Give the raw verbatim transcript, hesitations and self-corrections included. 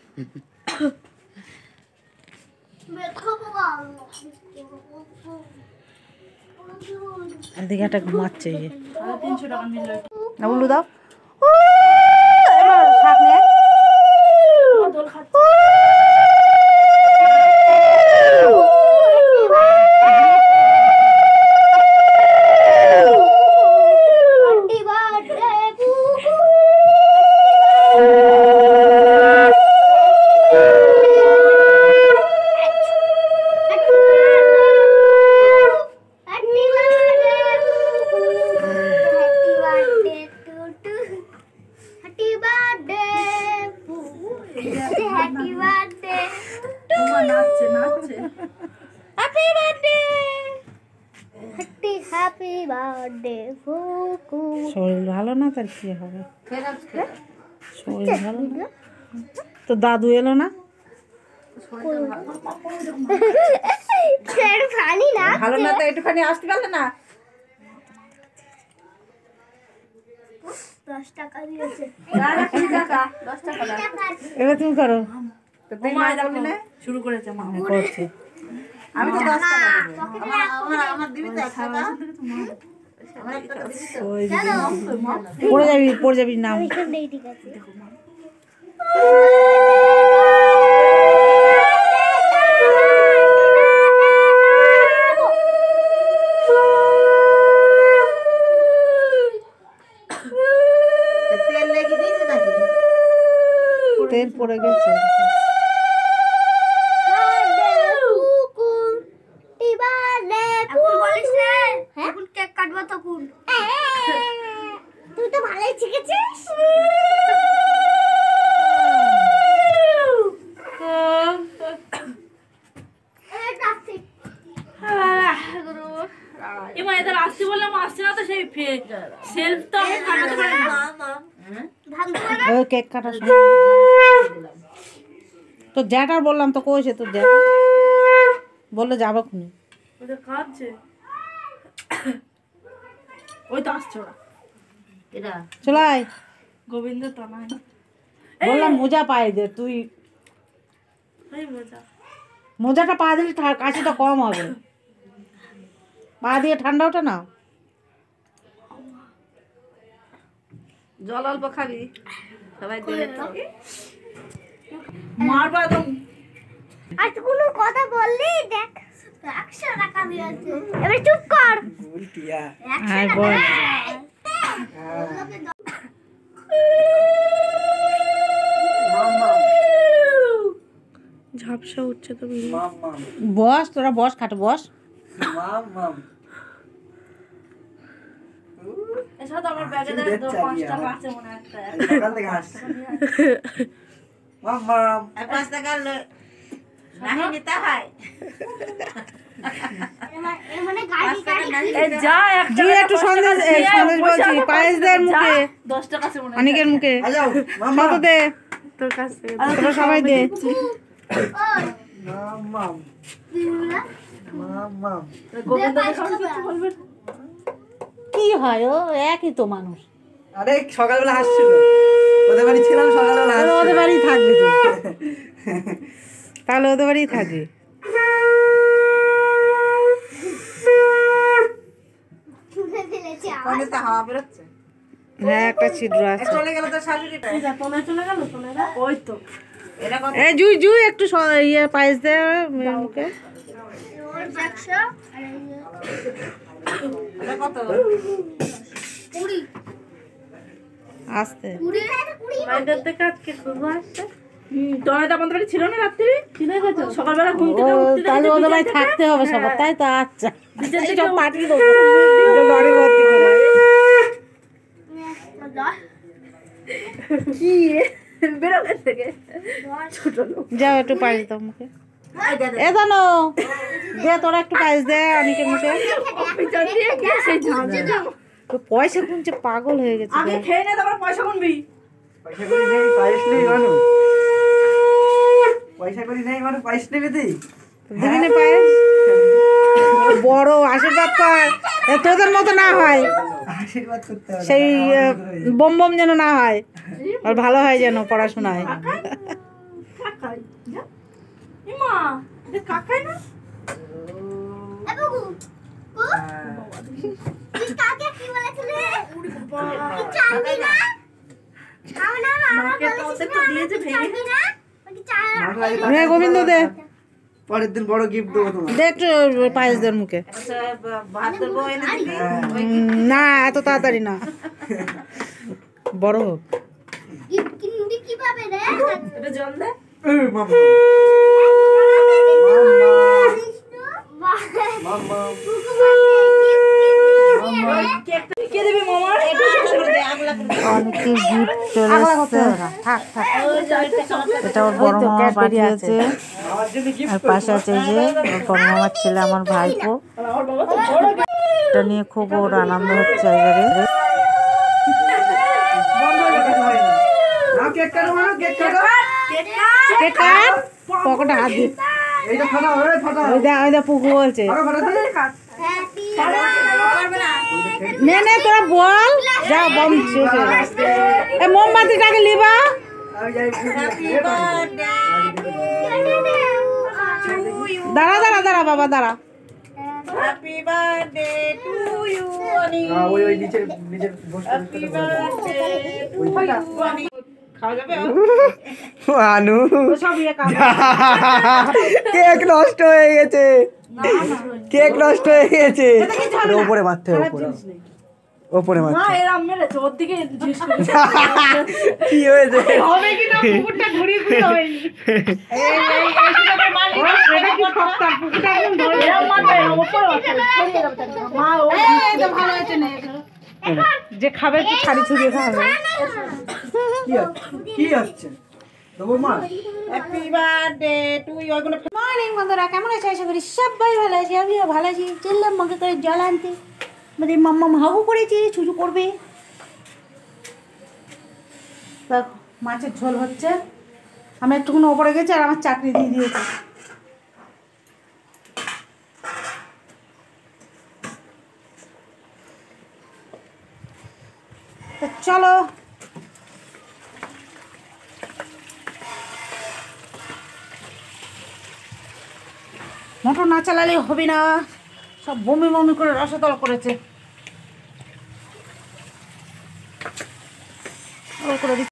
এদিকে একটা ঘুমাচ্ছে তিনশো টাকা নিল না বলু দাও এবার শাক নিয়ে দোল খাচ্ছে শরীর ভালো না তার কি হবে শরীর ভালো না তো দাদু এলো না ভালো না তো একটুখানি আসতে পারলে না এবার তুমি করো শুরু করেছে মা করছি আমি তো দশ টাকা আমার দিবি তো এক টাকা পড়ে যাবি পড়ে যাবি নাম তেল লেগে দিয়েছে নাকি তেল পড়ে গেছে তুই তো ভালোই শিখেছিস এমা এদের আসতে বললাম আসছে না তো সেই সেলফ তো আমি কাটাতে পারি না ওই কেক কাটার সময় তো জ্যাটা বললাম তো কইছে তো জ্যাটা বললে যাবো খুনি ওটা কাঁদছে ওই তো আসছে ওরা এরা চলাই গোবিন্দ তো নাই বললাম মোজা পায়ে দে তুই এই মজা মোজাটা পা দিলে ঠা- কাশিটা কম হবে পা দিয়ে ঠান্ডা ওঠে না জল অল্প খাবি সবাই দেবে তো মারবা একদম আর কোনো কথা বললি দেখ একশো টাকা দিয়েছে এবার চুপ কর হ্যাঁ বল ঝাপসা উঠছে তো বস তোরা বস খাটে বস এসব তো আমার ব্যাগে দেখ তো পাঁচ টাকা আছে মনে হয় একটা সকাল থেকে হাসছে মাম মাম এই পাঁচ টাকা নাহি নিতে হয় মানে গাড়ি গাড়ি এই যা এক জি একটু সন্দেশ এই সন্দেশ বলছি পায়েস দে ওর মুখে দশ টাকা আছে মনে হয় অনেকের মুখে আ যাও মাম কত দে তোর কাছে তোরা সবাই দে মাম মাম মাম মাম গোবিন্দ কিছু বলবে কি হয় ও একই তো মানুষ আরে সকালবেলা হাসছিল ওদের বাড়ি ছিলাম সকালবেলা তাহলে ওদের বাড়ি থাকবে তুই তাহলে ওদের বাড়ি থাকবে কোনে তো হাওয়া বেরোচ্ছে হ্যাঁ একটা ছিদ্র আছে চলে গেল তো শাশুড়িটা তোলে চলে গেল তোলে ওই তো এরা কত এই জুই জুই একটু স- ইয়ে পায়েস দে মেয়ের মুখে একশো এরা কত কুড়ি আস্তে কুড়ি কুড়ি বাইরের থেকে আজকে খুব আসছে হুম তোরা আমাদের বাড়ি ছিল না রাত্রি চিনে গেছো সকালবেলা ঘুম ও থেকে উঠতে তাহলে দেখেছি ওদের বাড়ি বিছানা থাকতে হবে সবার তাই তো আচ্ছা বিছানা থেকে সব পাঠিয়ে দেবো গাড়ি ভর্তি করে কি বেরোবে থেকে ছোট লোক যাও একটু পায়েস দাও মুখে এ জানো দে তোরা একটু পায়েস দে অনেকের মুখে পিছন দিয়ে গিয়ে সেই ঝাঁঝে তো পয়সা গুনছে পাগল হয়ে গেছে আগে খেয়ে নে তারপর পয়সা গুনবি পয়সা করি নেই পায়েস নেই মানু পয়সা করি নেই মানু পায়েস নেবে তুই দিবি না পায়েস বড় আশীর্বাদ কর এ তোদের মতো না হয় আশীর্বাদ করতে হবে সেই বোম বোম যেন না হয় আর ভালো হয় যেন পড়াশোনায় নে গোবিন্দ দে, পরের দিন বড় গিফট দেবো তোমার। দে একটু পায়েস দের মুখে। ভাত দেবো এনে দিবি উম, না এত তাড়াতাড়ি না, বড় হোক। গিফট কিনবি কিভাবে রে? এটা জল দে এই মামা মামা কে দিবি মামা অনেকে গিফট চলে এসছে। থাক থাক, এটা ওর বড় মামা পাঠিয়েছে। আর পাশে আছে এই যে ওর বড় মামার ছেলে, আমার ভাইপো। এটা নিয়ে খুব ওর আনন্দ হচ্ছে এবারে। না কেক কাটো না, কেক কাটো। কেক কাট, পকেটে হাত দি। এইটা ফাটাও, এই ফাটাও। ওই দা ওই দা পুকু বলছে, ফাটাও, ফাটাও দে। নে নে তোরা বল, যা বম শেষ হয়ে গেছে। এ মোমবাতিটাকে লিবা। দাঁড়া দাঁড়া দাঁড়া বাবা দাঁড়া। Happy birthday to you Oni হ্যাঁ, ওই ওই নিচে নিচে বসতে happy birthday to you Oni খাওয়া যাবে আনু সব ইয়ে কাম কেক নষ্ট হয়ে গেছে, কেক নষ্ট হয়ে গেছে। উপরে মারতে হবে, উপরে উপরে মারতে না এরম মেরেছে ওর দিকে জিজ্ঞেস করি কি হয়েছে? হবে কি না পুকুরটা ঘুরিয়ে ঘুরিয়ে হয়নি এই এই এইটা মালিক এটা কি সস্তা পুকুরটা একদম ধরে এরম মারবে ওপরে ওঠে ছড়িয়ে যাবে তার মা ও এই তো ভালো হয়েছে না, যে খাবে একটু ছাড়ি ছড়িয়ে খাবে। কি হচ্ছে? কি হচ্ছে দেবো মা? হ্যাপি বার্থডে টু ইউ ওগুলো মর্নিং বন্ধুরা, কেমন আছে? আশা করি সবাই ভালো আছে, আমিও ভালো আছি। চললাম মাকে করে জল আনতে, আমাদের মাম্মা হাগু করেছে, ছুচু করবে। দেখো মাছের ঝোল হচ্ছে, আমি একটুখানি ওপরে গেছি আর আমার চাকরি দিয়ে দিয়েছে। তো চলো মোটর না চালালে হবে না, সব বমি বমি করে রসতল করেছে। করে